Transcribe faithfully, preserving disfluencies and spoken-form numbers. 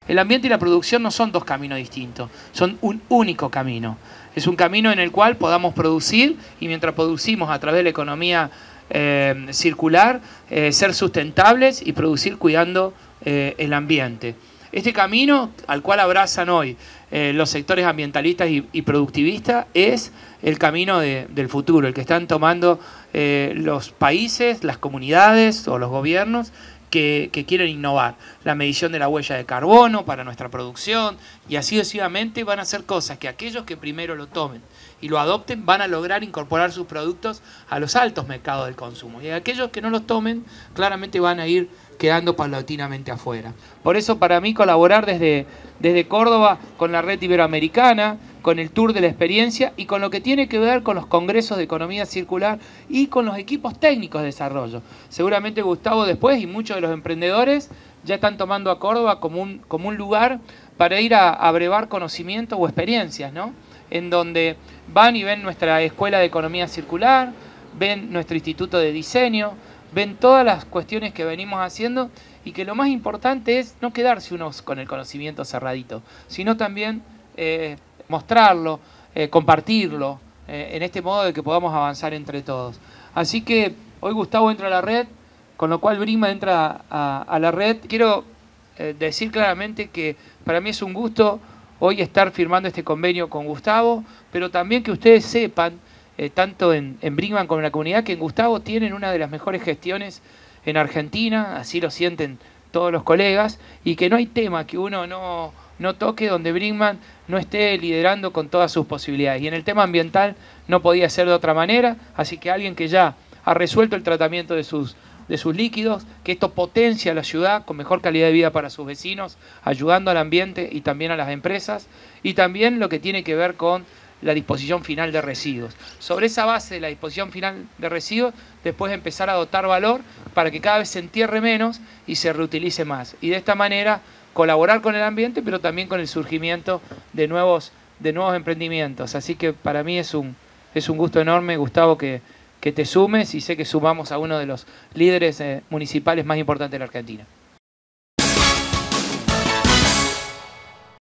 El ambiente y la producción no son dos caminos distintos, son un único camino. Es un camino en el cual podamos producir y mientras producimos a través de la economía eh, circular, eh, ser sustentables y producir cuidando eh, el ambiente. Este camino al cual abrazan hoy eh, los sectores ambientalistas y, y productivistas es el camino de, del futuro, el que están tomando eh, los países, las comunidades o los gobiernos que, que quieren innovar. La medición de la huella de carbono para nuestra producción y así sucesivamente van a hacer cosas que aquellos que primero lo tomen y lo adopten van a lograr incorporar sus productos a los altos mercados del consumo. Y aquellos que no los tomen claramente van a ir quedando paulatinamente afuera. Por eso para mí colaborar desde, desde Córdoba con la red iberoamericana, con el Tour de la Experiencia y con lo que tiene que ver con los congresos de economía circular y con los equipos técnicos de desarrollo. Seguramente Gustavo después y muchos de los emprendedores ya están tomando a Córdoba como un, como un lugar para ir a, a brevar conocimientos o experiencias, ¿no? En donde van y ven nuestra Escuela de Economía Circular, ven nuestro Instituto de Diseño, ven todas las cuestiones que venimos haciendo y que lo más importante es no quedarse unos con el conocimiento cerradito, sino también eh, mostrarlo, eh, compartirlo, eh, en este modo de que podamos avanzar entre todos. Así que hoy Gustavo entra a la red, con lo cual Brinkmann entra a, a la red. Quiero eh, decir claramente que para mí es un gusto hoy estar firmando este convenio con Gustavo, pero también que ustedes sepan, Eh, tanto en, en Brinkmann como en la comunidad, que en Gustavo tienen una de las mejores gestiones en Argentina, así lo sienten todos los colegas, y que no hay tema que uno no, no toque donde Brinkmann no esté liderando con todas sus posibilidades. Y en el tema ambiental no podía ser de otra manera, así que alguien que ya ha resuelto el tratamiento de sus, de sus líquidos, que esto potencia a la ciudad con mejor calidad de vida para sus vecinos, ayudando al ambiente y también a las empresas, y también lo que tiene que ver con la disposición final de residuos. Sobre esa base de la disposición final de residuos, después empezar a dotar valor para que cada vez se entierre menos y se reutilice más. Y de esta manera colaborar con el ambiente, pero también con el surgimiento de nuevos, de nuevos emprendimientos. Así que para mí es un, es un gusto enorme, Gustavo, que, que te sumes y sé que sumamos a uno de los líderes eh, municipales más importantes de la Argentina.